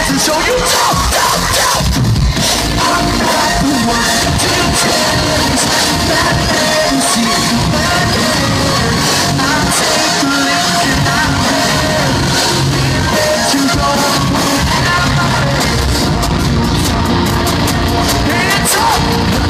So you don't. I'm not the one to taste that fantasy. I take the lift and I let you go out my face. Hands up,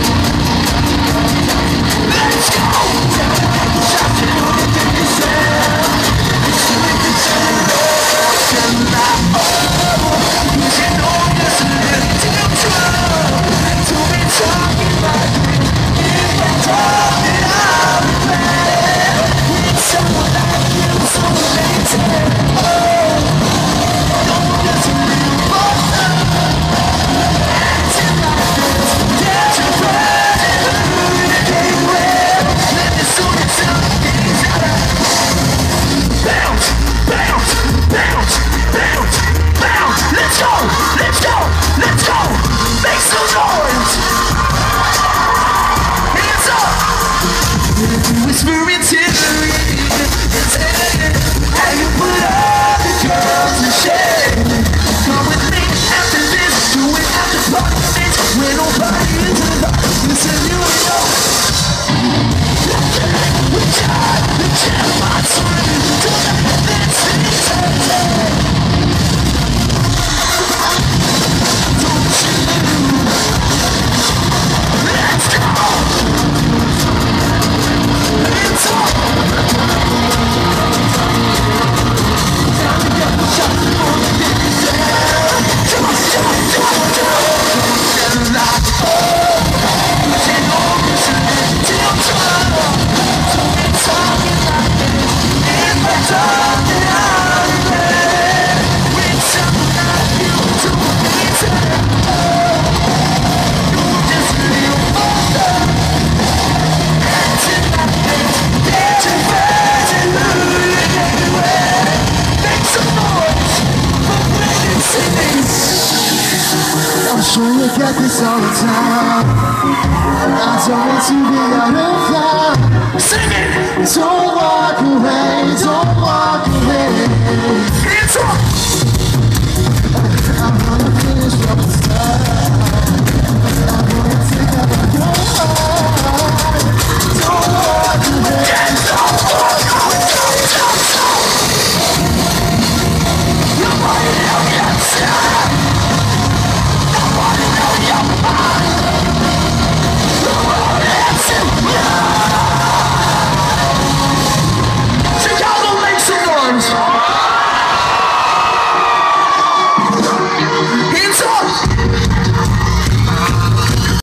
let's go. Shout it on the day you said. It's the way you said it all. And I you know there's a little trouble. Don't be talking like me. If I talk then I'll regret it. With someone like you, so amazing. Oh, no, there's a little bother. Acting like this, there's a friend. Can't wait. Let me soon tell me things out of bounce, bounce, bounce, bounce, bounce. Let's go, let's go, let's go. Make some noise. Hands up. Whispering to the wind. How you put all the girls to shame. Come with me after this. Do it after parties. When nobody is alive. Listen, you know. We got the jackpot. Let's see. I'm sure you get this all the time. I don't want to be out of line. Sing it! Don't walk away, don't walk away.